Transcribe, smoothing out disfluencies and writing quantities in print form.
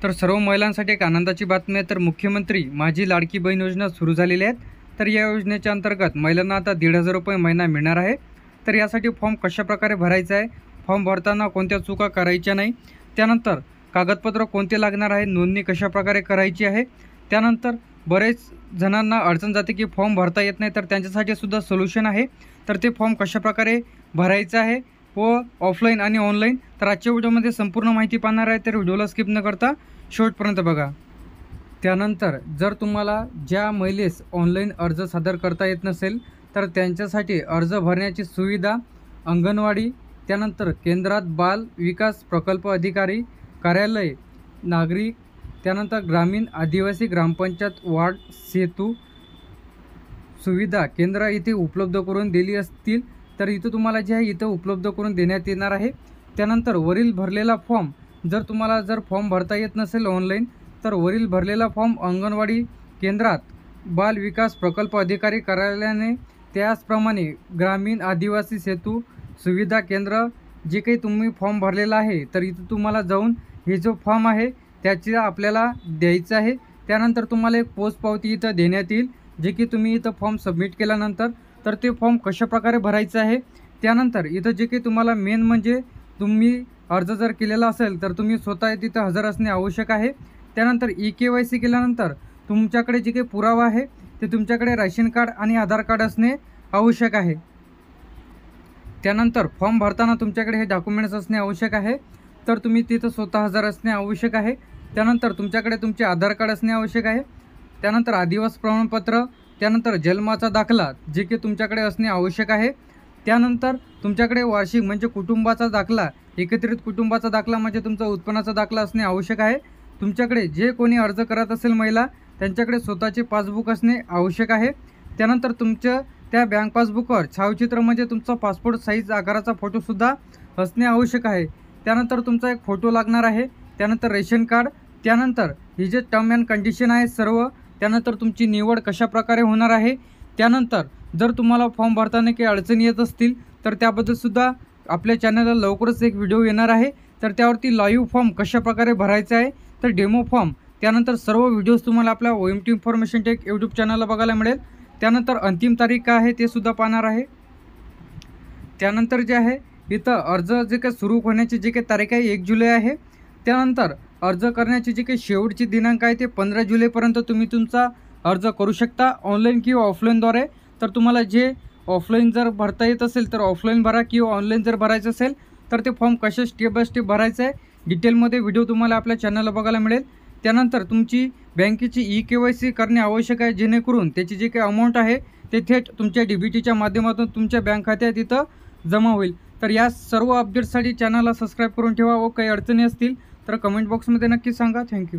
तर सर्व महिलांसाठी एक आनंदाची बातमी आहे। तर मुख्यमंत्री माझी लाडकी बहीण योजना सुरू झालेली आहे। तर या योजनेच्या अंतर्गत महिलांना आता 1,500 रुपये महिना मिळणार आहे। तर यासाठी फॉर्म कशाप्रकारे भरायचा आहे, फॉर्म भरताना कोणत्या चुका करायच्या नाही, त्यानंतर कागदपत्र कोणते लागणार आहे, नोंदणी कशाप्रकारे करायची आहे, त्यानंतर बरेच जणांना अडचण जाते की फॉर्म भरता येत नाही, तर त्यांच्यासाठी सुद्धा सोल्युशन आहे। तर ते फॉर्म कशाप्रकारे भरायचं आहे व ऑफलाईन आणि ऑनलाईन, तर आजच्या व्हिडिओमध्ये संपूर्ण माहिती पाहणार आहे। तर व्हिडिओला स्किप न करता शेवटपर्यंत बघा। त्यानंतर जर तुम्हाला ज्या महिलेस ऑनलाईन अर्ज सादर करता येत नसेल तर त्यांच्यासाठी अर्ज भरण्याची सुविधा अंगणवाडी, त्यानंतर केंद्रात बाल विकास प्रकल्प अधिकारी कार्यालय, नागरिक, त्यानंतर ग्रामीण आदिवासी ग्रामपंचायत वार्ड सेतू सुविधा केंद्र इथे उपलब्ध करून दिली असतील। तर इथं तुम्हाला जे आहे इथं उपलब्ध करून देण्यात येणार आहे। त्यानंतर वरील भरलेला फॉर्म जर फॉर्म भरता येत नसेल ऑनलाईन, तर वरील भरलेला फॉर्म अंगणवाडी केंद्रात बाल विकास प्रकल्प अधिकारी कार्यालयाने, त्याचप्रमाणे ग्रामीण आदिवासी सेतू सुविधा केंद्र जे काही तुम्ही फॉर्म भरलेला आहे, तर इथं तुम्हाला जाऊन हे जो फॉर्म आहे त्याची आपल्याला द्यायचं आहे। त्यानंतर तुम्हाला एक पोच पावती इथं देण्यात येईल, जे की तुम्ही इथं फॉर्म सबमिट केल्यानंतर तर ते फॉर्म कशाप्रकारे भरायचं आहे। त्यानंतर इथं जे काही तुम्हाला मेन म्हणजे तुम्ही अर्ज जर केलेला असेल तर तुम्ही स्वतः तिथं हजर असणे आवश्यक आहे। त्यानंतर KYC केल्यानंतर तुमच्याकडे जे काही पुरावा आहे ते तुमच्याकडे रेशन कार्ड आणि आधार कार्ड असणे आवश्यक आहे। त्यानंतर फॉर्म भरताना तुमच्याकडे हे डॉक्युमेंट्स असणे आवश्यक आहे, तर तुम्ही तिथं स्वतः हजर असणे आवश्यक आहे। त्यानंतर तुमच्याकडे तुमचे आधार कार्ड असणे आवश्यक आहे। त्यानंतर आदिवासी प्रमाणपत्र, त्यानंतर जन्माचा दाखला जे की तुमच्याकडे असणे आवश्यक आहे। त्यानंतर तुमच्याकडे वार्षिक म्हणजे कुटुंबाचा दाखला, एकत्रित कुटुंबाचा दाखला म्हणजे तुमचा उत्पन्नाचा दाखला असणे आवश्यक आहे। तुमच्याकडे जे कोणी अर्ज करत असेल महिला त्यांच्याकडे स्वतःचे पासबुक असणे आवश्यक आहे। त्यानंतर तुमच्या त्या बँक पासबुकवर छायाचित्र म्हणजे तुमचा पासपोर्ट साईज आकाराचा फोटोसुद्धा असणे आवश्यक आहे। त्यानंतर तुमचा एक फोटो लागणार आहे। त्यानंतर रेशन कार्ड, त्यानंतर ही जे टर्म अँड कंडिशन आहे सर्व, त्यानंतर तुमची निवड कशाप्रकारे होणार आहे। त्यानंतर जर तुम्हाला फॉर्म भरताना काही अडचणी येत असतील तर त्याबद्दलसुद्धा आपल्या चॅनलला लवकरच एक व्हिडिओ येणार आहे। तर त्यावरती लाईव्ह फॉर्म कशाप्रकारे भरायचा आहे, तर डेमो फॉर्म, त्यानंतर सर्व व्हिडिओज तुम्हाला आपल्या OMT इन्फॉर्मेशन टेक यूट्यूब चॅनलला बघायला मिळेल। त्यानंतर अंतिम तारीख काय आहे ते सुद्धा पाहणार आहे। त्यानंतर जे आहे इथं अर्ज जे काही सुरू होण्याची जी काही तारीख आहे 1 जुलै आहे। त्यानंतर अर्ज करण्याची जी काही शेवटची दिनांक आहे ते 15 जुलैपर्यंत तुम्ही तुमचा अर्ज करू शकता ऑनलाईन किंवा ऑफलाईनद्वारे। तर तुम्हाला जे ऑफलाईन जर भरता येत असेल तर ऑफलाईन भरा, किंवा ऑनलाईन जर भरायचं असेल तर ते फॉर्म कसे स्टेप बाय स्टेप भरायचं आहे डिटेलमध्ये व्हिडिओ तुम्हाला आपल्या चॅनलला बघायला मिळेल। त्यानंतर तुमची बँकेची KYC करणे आवश्यक आहे, जेणेकरून त्याची जी काही अमाऊंट आहे ते थेट तुमच्या DBTच्या माध्यमातून तुमच्या बँक खात्यात इथं जमा होईल। तर या सर्व अपडेट्ससाठी चॅनलला सबस्क्राईब करून ठेवा व काही अडचणी असतील तर कमेंट बॉक्समध्ये नक्की सांगा। थँक्यू।